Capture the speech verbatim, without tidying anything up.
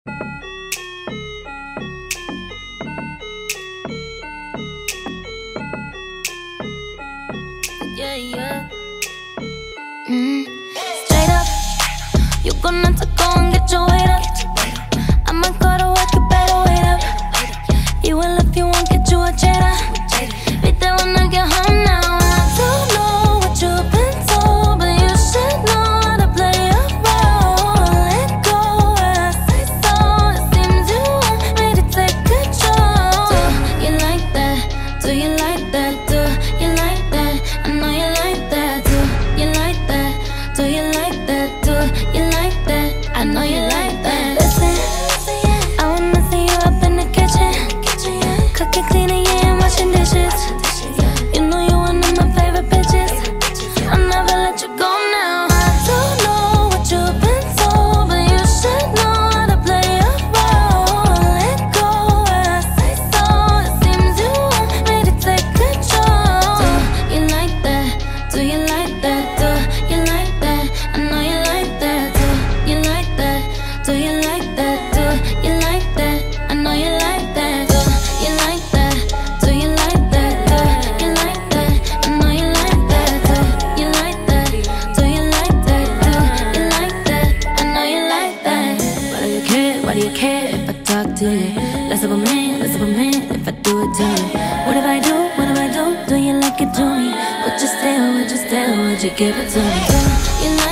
Yeah, yeah. Mm. Straight up, you gonna have to go and get your weight up. I might go to work, you better wait up. You will if you won't get you a cheddar. Viste wanna get home now. I don't know what you've been told, but you should know how to play a role. Let go when I say so. It seems you want me to take control. Do you like that? Do you like that? Do you like that? I know you like that. Do you like that? Do you like that? Do you like that? I know you like that. Listen, I wanna see you up in the kitchen, cooking, cleaning, yeah, and washing dishes. You know you're one of my favorite bitches. I'll never let you go now. I don't know what you've been told, but you should know how to play a role. Let go when I say so. It seems you want me to take control. Do you like that? Do you like that? Do you like that? I know you like that. Do you like that? Do you like that? Do you like that? I know you like that. Do you like that? Do you like that? Do you like that? I know you like that. Do you like that? Do you like that? Do you like that? I know you like that. Why do you care? Why do you care if I talk to you? Less of a man, less of a man if I do it to you. What if I do? What if I do? Do you like it to me? Would you stay or would you stay or would you give it to me? Do you like